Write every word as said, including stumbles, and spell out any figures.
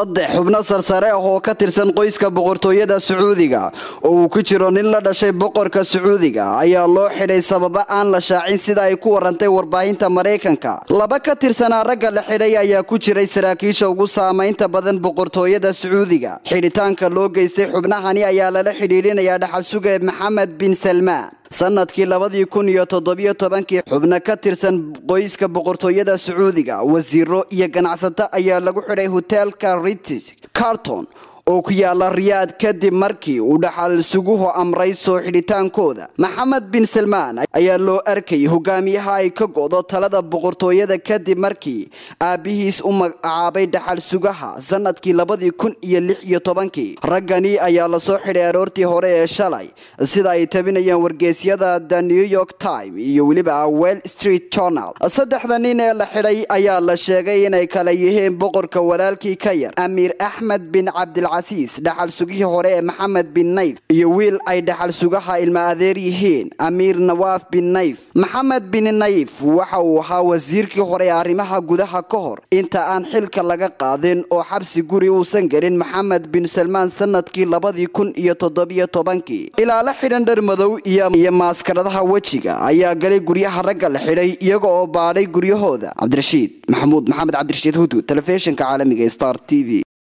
saddex xubno sarsare ah oo ka tirsan qoyska boqortooyada Sacuudiga oo uu ku jiro nin la dhashay boqorka Sacuudiga ayaa loo xidhay sababa aan la shaacin sida ay ku warantay warbaahinta Mareykanka. Laba ka tirsan ragga la xidhay ayaa ku jiray saraakiisha ugu saameynta badan boqortooyada Sacuudiga. Xidhitaanka loo geystay xubnahani ayaa lala xidhiidhinayaa dhaxal suge Mohammed bin Salman. sanadkii labadii kun iyo toddobiyo tobankii xubno ka tirsan qoyska boqortooyada Sacuudiga wasiiro iyo ganacsato ayaa lagu xidhay hotelka Ritz Carlton oo ku yaala Riyadh kadib markii uu dhaxal suguhu amray soo xidhitaankooda. Mohammed bin Salman ayaa loo arkay hogaamiyaha ay ka go'do talada boqortooyada kadib markii aabihiis u magacaabay dhaxal sugaha sanadkii labadii kun iyo lix iyo tobankii. raggani ayaa la soo xidhay aroortii hore ee shalay sida ay tabinayaan wargeysyada The New York Times iyo weliba Wall Street Journal. saddexda nin ee la xidhay ayaa la sheegay inay kala yihiin boqorka walaalkii ka yar Amir Ahmed bin Abdul Aziz dhaxal sugihii hore ee Mohammed bin Nayf iyo wiil ay dhaxal sugaha ilma adeer yihiin Amir Nawaf bin Nayf. Mohammed bin Nayf waxa uu ahaa wasiirkii hore ee arrimaha gudaha ka hor inta aan xilka laga qaadin oo xabsi guri uusan galin Mohammed bin Salman sanadkii labadii kun iyo toddobiyo tobankii. ilaala xidhan dhar madow iyo maskaradaha wajiga ayaa galay guryaha ragga la xidhay iyaga oo baadhay guryahooda. Cabdirashiid Maxamuud Maxamed Cabdirashiid Hudu, telefishinka caalamiga Star T V.